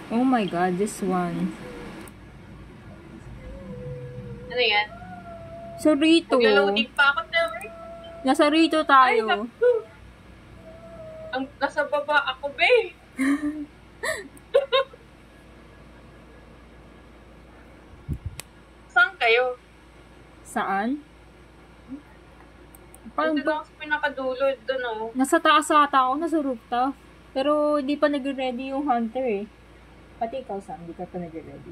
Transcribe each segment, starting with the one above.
Oh my god, this one. Ano yan? Sa Rito. Nag-loading pa ako na. Nasa Rito Ay, tayo. naku. Nasa baba ako, be. Saan kayo? Saan? Dito lang sa pinakadulod, dun oh. Nasa taas ata ako, nasa rooftop. Pero di pa nag-ready yung hunter eh. Pati ikaw, Sam, di ka pa nag-ready.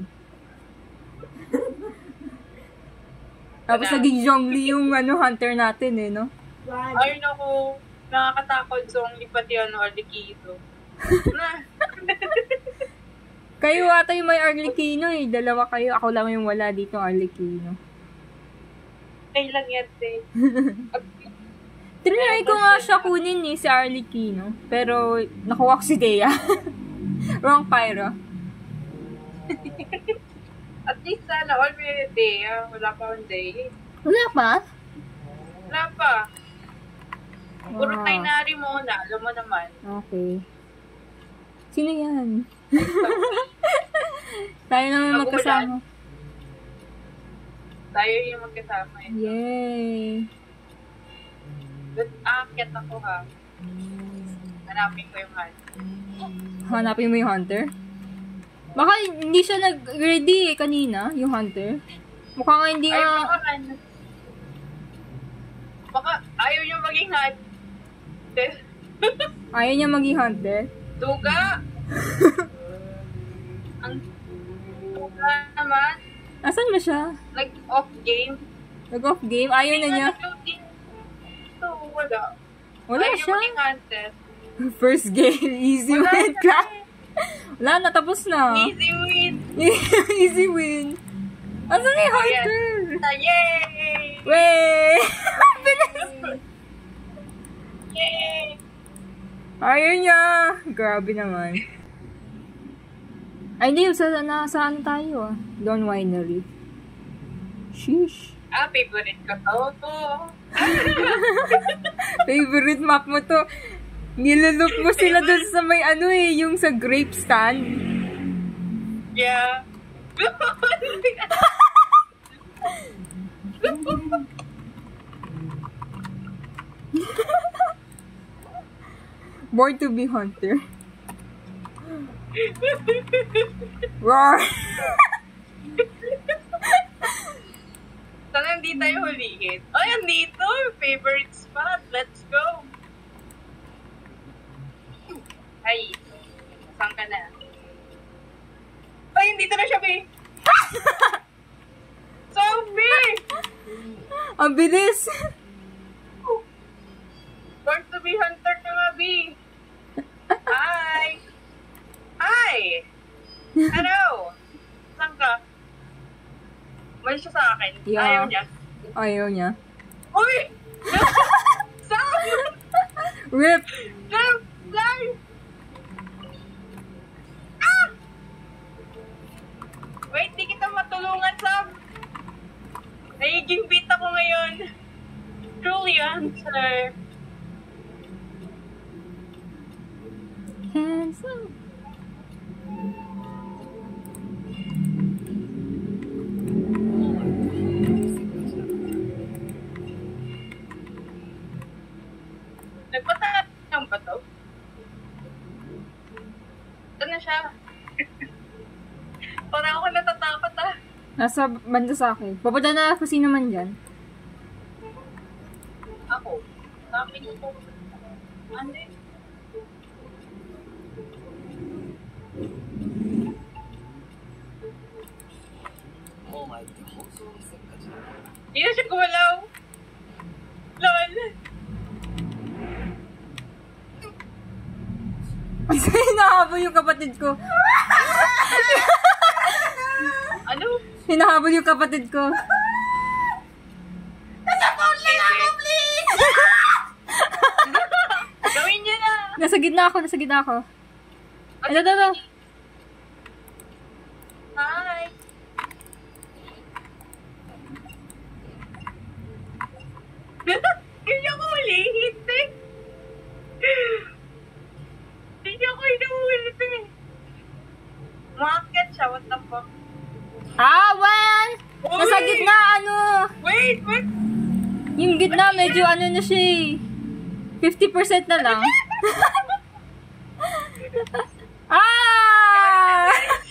Tapos naging Zhongli yung hunter natin eh, no? Ay, naku. Nakakatakot Zhongli pati Arlecchino. Na. Kayo ata yung may Arlecchino eh. Dalawa kayo. Ako lang yung wala dito Arlecchino. Kailan yan, te? Trinay ko nga siya kunin eh, si Arlecchino. Pero nakuha ko si Dea. Wrong pyro. At least sana all may day. Wala pa akong day. Wala pa? Wala pa. Puro Wow. Tainari muna. Alam mo naman. Okay. Sino yan? Tayo naman magkasama. Tayo yung magkasama eh. Yay! Aakyat ako ha. Hanapin ko yung hunter. Hanapin mo yung hunter? Baka hindi siya nag-ready eh kanina, yung hunter. Mukha nga hindi Ay, nga... baka ayaw nyo maging hunter. Ayaw niya maging hunter. Duga! Ang duga naman. Asan ba siya? Nag-off game. Nag-off game? Ayaw na niya. So, wala. Wala Ayaw siya. maging hunter. First game, easy Wala win. na. Wala na, tapos na. Easy win. Easy win. Asan na yung hunter? Yay! Wey! Bilis! Yay! Ayaw niya. Grabe naman. Ay, hindi. Saan tayo ah? Dawn Winery. Sheesh. Favorite ko to. Favorite map mo to. Nilalook mo sila dun sa may yung sa grape stand. Yeah. Born to be hunter. Roar! Sana hindi tayo hulihin. Ay, andito! Favorite spot. Let's go! Ay, saan ka na? Ay, dito na siya, Bey! Zombie! Ang bilis! Born to be hunter ka nga, Bey! Hi! Hi! Hello! Saan ka? May siya sa akin. Yeah. Ayaw niya. Ayaw niya. Uy! Sam! Rip! Sam! Fly! Ah! Wait, di kita matulungan, Sam! Nagiging beat ako ngayon. Truly answer. Handsome. Nagpatalang ba to? Ito na siya. Parang ako natatakot ah. Nasa banda sa akin. Papunta na kasi naman dyan. Ako. Sabi ko po. Ano eh? Hindi na siya gumalaw. Lol. Kasi hinahabol yung kapatid ko. Ano? Hinahabol yung kapatid ko. Nasa phone lang ako, please! Gawin niya na. Nasa gitna ako. Ito. Hi. Hindi ako malihit eh. Hindi ako inuulit eh. Umakyat siya, what the fuck? Ah, well! Nasa Uy! gitna, ano? Wait! Yung gitna, medyo ano na siya eh. 50% na lang. Ah!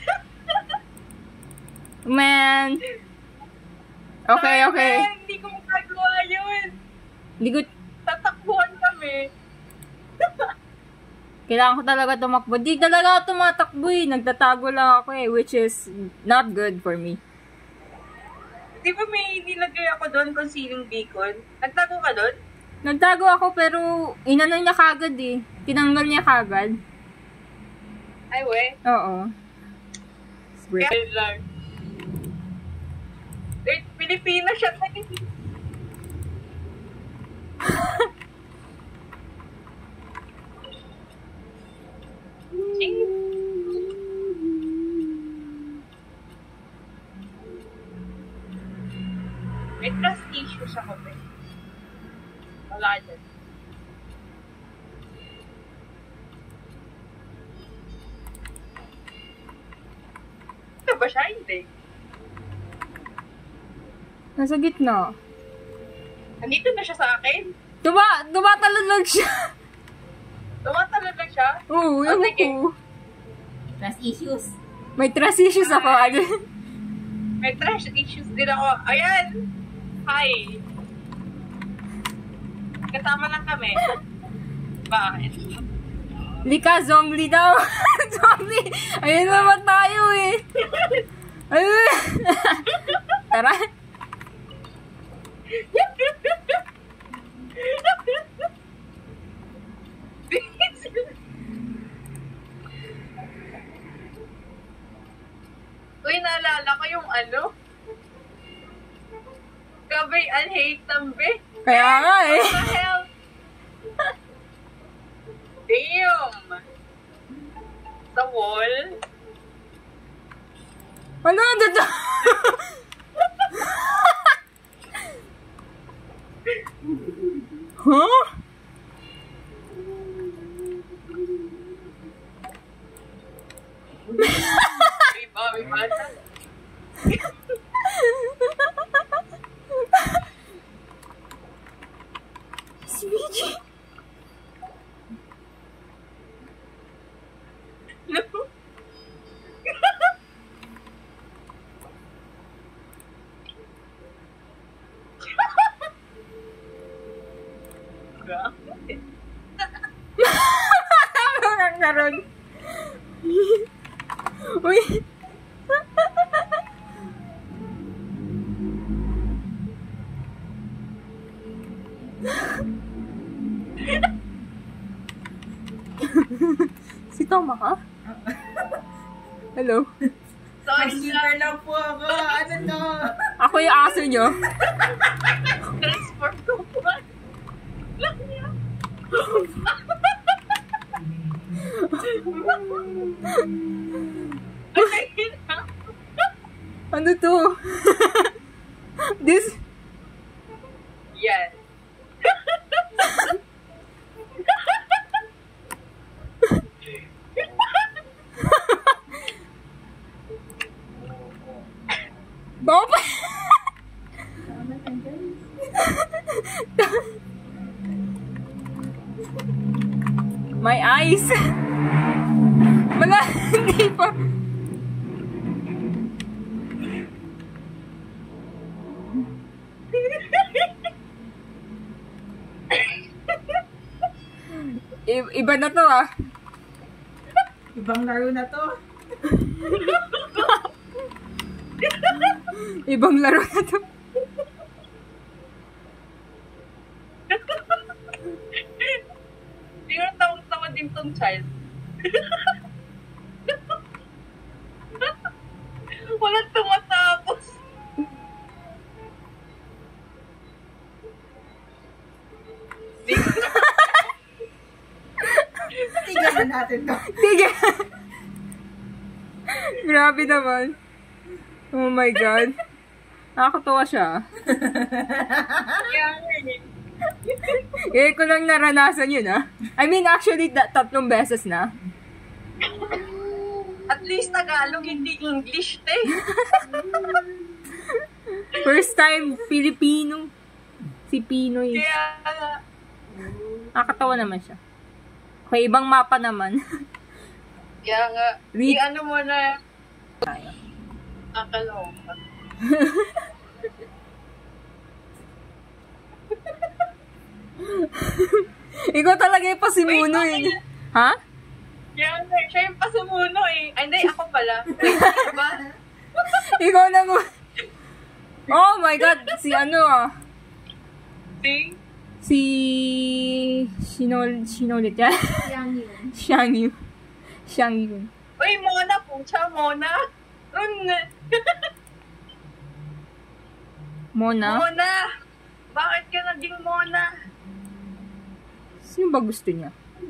Man. Okay, okay. Man, hindi ko magagawa yun. Hindi ko... Tatakbuhan kami. Kailangan ko talaga tumakbo. Di talaga ako tumatakbo eh. Nagtatago lang ako eh. Which is not good for me. Di ba may nilagay ako doon kung sinong beacon? Nagtago ka doon? Nagtago ako pero inano niya kagad eh. Tinanggal niya kagad. Ay, we. Oo. Kaya lang. Wait, Pilipinas siya tayo. May trust issues ako, be. Wala dyan. Ito ba siya? Hindi. Nasa gitna. Nandito na siya sa akin. Tumatalon lang siya. Tumatalon lang siya. Oo, Oh, ewan sige. ko. Trust issues. May trust issues ako. Ano? May trust issues din ako. Ayan! Hi! Kasama lang kami. Bakit? Lika, Zongli daw. Zongli. Ayun naman tayo eh. Ayun. Tara. Uy, naalala ko yung ano? Kabay and hate tambe. Kaya nga eh. What the hell? Damn! Sa wall? Ano dito? Huh? May bata. Speedy. No. Ang karon. Uy. Si Toma ka? Hello? Sorry Keeper lang po ako. Ano to? Ako yung aso nyo. Transport ko po. Lang niya. Ano to? This... Yan. Bob! My eyes! Wala, hindi pa. Iba na to ah. Ibang laro na to. Ibang laro na to. Tingnan tawang-tawa din tong child. Walang tumatapos. Tignan na natin to. Sige. Grabe naman. Oh my God. Nakakatawa siya. Kaya nga eh. Eh, ko lang naranasan yun ah. I mean, actually, 3 beses na. At least Tagalog, hindi English, te. First time, Filipino. Si Pinoy. Kaya, Nakakatawa naman siya. Okay, ibang mapa naman. kaya nga, Read. ano mo na, akaloka. Ikaw talaga yung pasimuno Wait, eh. Ha? Kaya nga, siya yung pasumuno eh. Ay, hindi, ako pala. Diba? Ikaw na mo. Oh my God, si ano ah. See? Si... Sinolit yan? Yang yun. Xiang Yu. Xiang Yu. Uy, Mona, pucha, Mona. Mona? Mona! Bakit ka naging Mona? Sino ba gusto niya?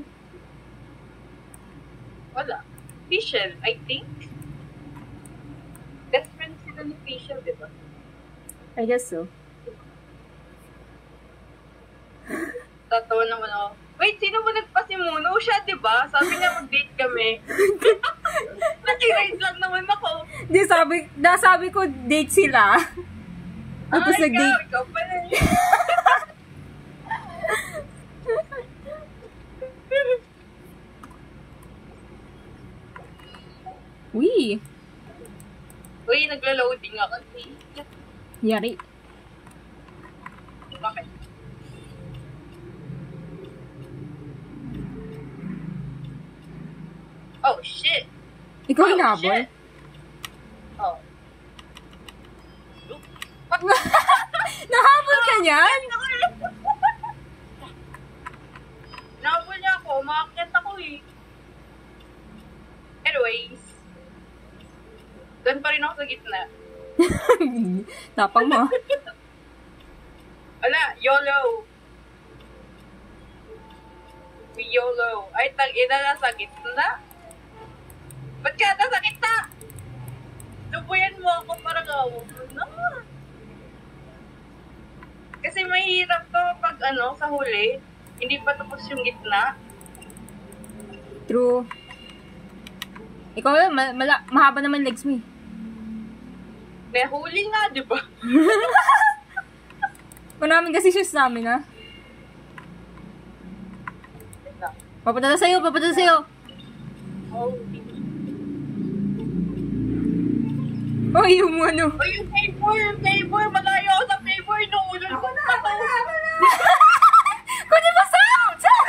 Wala. Fischl, I think. Best friend sila ni Fischl, di ba? I guess so. Tatawa naman ako. Wait, sino ba nagpasimuno? Siya, di ba? Sabi niya mag-date kami. Nakiride lang naman ako. Di, sabi ko date sila. Tapos nag-date. Ikaw pala. Uy, Uy, nagla-loading ako. yari. Bakit? Oh, shit. Ikaw Oh, hinabol? shit. Oh. Nahabol ka niyan? Nakapul niya ako. Umakit ako eh. Anyways. Doon pa rin ako sa gitna. Tapang mo. Wala, YOLO. We YOLO. Ay, tag-ina na sa gitna. Ba't ka nasa gitna? Tubuyan mo ako para gawa mo na. Kasi mahirap to pag sa huli, hindi pa tapos yung gitna. True. Ikaw, mahaba naman legs mo eh. May huli nga, di ba? Maraming kasi shoes namin ha. Papunta na sa'yo, papunta na sa'yo. Oh, Oh, yung ano. oh, yung favor, malayo ako sa favor, inuulol ko na. Kunin mo Sam!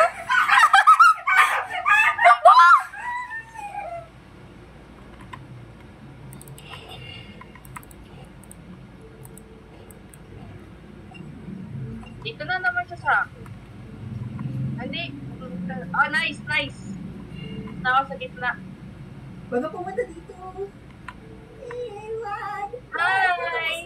Dito na naman siya sa akin. Hindi. Oh, nice. Naka sa gitna. Bago pumunta dito. Ewan. Hi!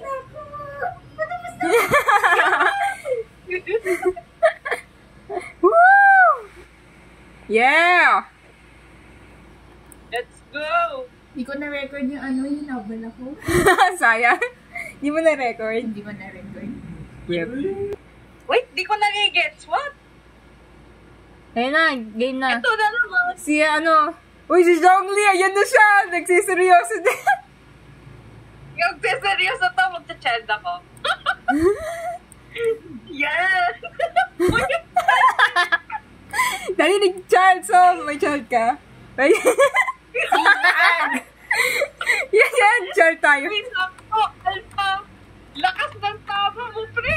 Woo! Yeah! Let's go! Hindi ko na-record yung hinabal ako. Sayang. Di mo na-record. Hindi ko na-record. Yep. Wait, di ko nagigets. What? Ayun na, game na. Ito na naman. Si uy, si Zhongli, ayan na siya. Nagsiseryoso din. Yung seryoso to, magcha-child ako. Yes! Dali, nag-child, so may child ka. Ay. Yan, child tayo. Wait, ako, Alpha. Lakas ng tama mo, pre.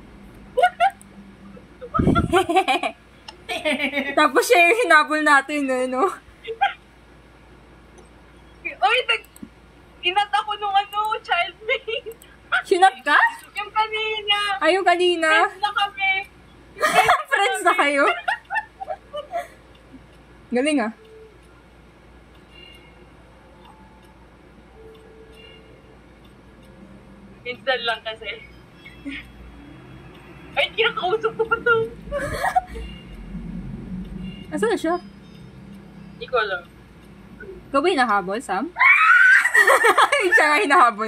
Tapos siya yung hinabol natin, no? Uy, inat ako nung child mate. Sinat ka? Yung kanina. Ay, yung kanina. Friends na kami. Friends na kayo? Galing ah. Minsan lang kasi. Ay, kinakausap ko pa to. Asan na siya? Hindi ko alam. Ikaw ba hinahabol, Sam? Siya nga hinahabol.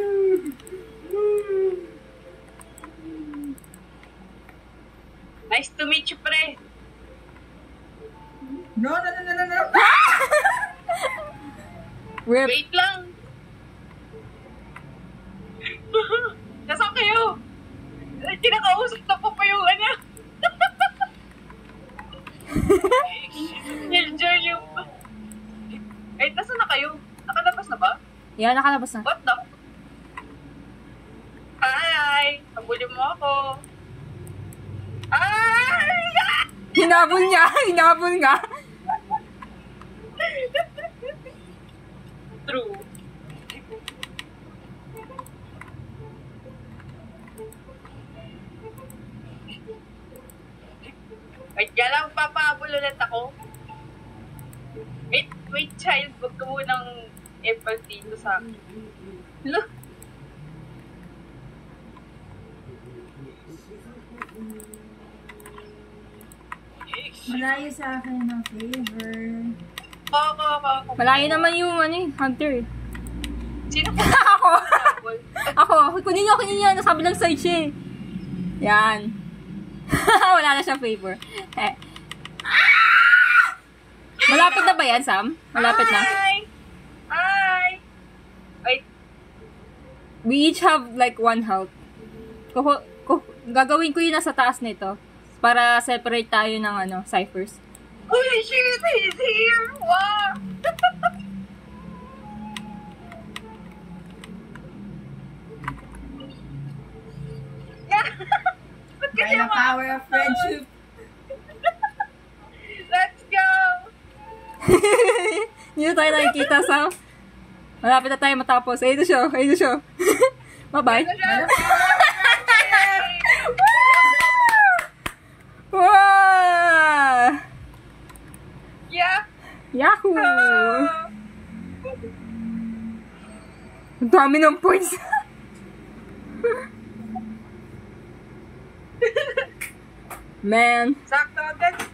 Nice to meet you, pre. No. Rip. Wait lang. Nasaan kayo? Kinakausap na po pa yung ano. Enjoy yung... Eh, nasaan na kayo? Nakalabas na ba? Yan, nakalabas na. What the? Ay! Habulin mo ako. Ay! Hinabol niya! Hinabol nga! True. Wait, lang, papahabol ulit ako. Wait, child, wag ka munang epal dito sa akin. Look! Malayo sa akin ng favor. Ako. Malayo naman yung hunter. Sino po? Ako! Habol? Ako! Kunin niyo. Nasa kabilang side siya eh. Yan. Wala na siyang favor. Eh. Malapit na ba yan, Sam? Malapit na. Hi! Wait, We each have like 1 health. Gagawin ko yun nasa taas nito. Para separate tayo ng ciphers. holy shit, he's here! Wow! Ba't By kasi the mga- power of friendship. Let's go! Hindi na tayo nakikita, Sam. Malapit na tayo matapos. Ayun na siya. Bye-bye. Wow! Yeah! Yahoo! Ang dami ng points. Man. Sakto agad.